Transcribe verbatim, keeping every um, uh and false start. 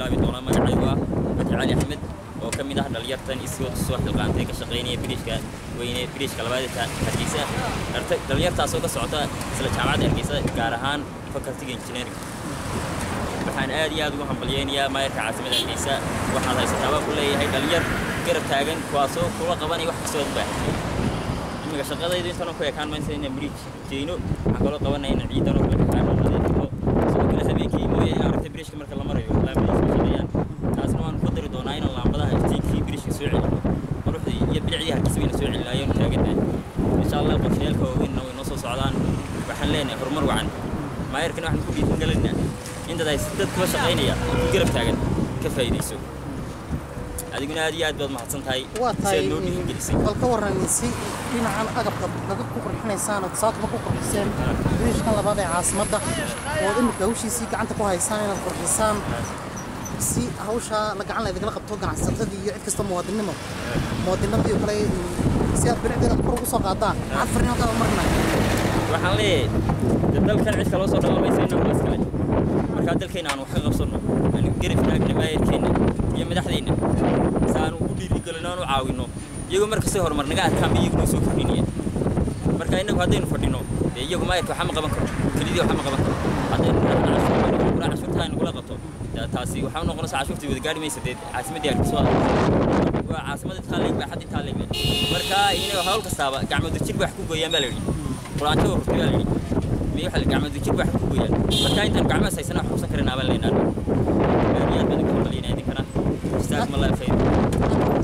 bilaabi doonaa magacaygu ah Badri Cali Axmed oo ka mid ah dhalinyartan isoo soo xilqaantay ka shaqeynaya biriishka weyne biriishka labaad ee Hargeysa dhalinyartaas oo ka socota isla jaamacadda Hargeysa gaar ahaan faculty engineering waxaan aad iyo aad ugu hambalyeeyaa maayarka caasimada Hargeysa waxaan haysataa ku leeyahay dhalinyar garab taagan kuwaasoo kula qabanay wax kasta oo u baahan imiga shaqadaydu intaan ku ekaan ma inay bridge jeeno waxa kala qabanayna ciidan oo kala qabanayna soo kala habeenkii mooyay aragtay bridge marka la marayo laamada shaqeeyaan taasna waan ku dari doonaa in laambadaha iftiinkii bridge soo celiyo ruuxdii iyo bidicii Hargeysa inay soo celinaayeen taageerada insha Allah qorsheelka oo inna way noo soo socdaan waxaan leenahay horumar wacan maayarkana waxaan ku dhiirin galinaa in dad ay dad kula shaqeynaya garab taagan ka faa'iideyso adiguna aad iyo aad baad mahadsan tahay sida loo dhiirigelisay balka waranaysi dhinacan agabka laga ku qurxinaysaan oo saadba ku qurxiseen biriishka labaad ee caasimada oo imika hawshiisii gacanta ku haysaan inaad qurxisaan si hawsha la gacan leedahay kala qabto ganacsatada iyo cid kasta muwaadinimo muwaadinadii kale si aad bilicdeeda kor ugu soo qaadaan maxaad fariin ka marnaa waxaan leeyahay dalkan cid kale soo dhawaamaysa inaan iskale marka dalkeena aan wax ka qabsano aan garab taagna maayarkeena iyo madaxdeena saan ugu dhiirigelinaan u caawino iyagu markasta horumar naga arkaan iyagu soo kordhinayaan marka inagu hadaynu fadhino iyagu maayarka waxa ma qaban karo kaliya waxa ma qaban karo hadaynu kula cashuurtaan kula qabto taasi waxa noqonaysa cashuurtii wada gaari maysa deed caasimadii Hargeysa waa caasimada Taalib baa hadii Taalib marka inay hawl kastaaba gacmada jir wax ku gooyaan baa la yiri quraanto hortii baa la yiri miyay waxa gacmada jir wax ku gooyaan marka intaan gacmaha saysana wax ku san kareenaa baa leenahay aad baad ugu hambalyeynaa idinkana jazakum Allah khayr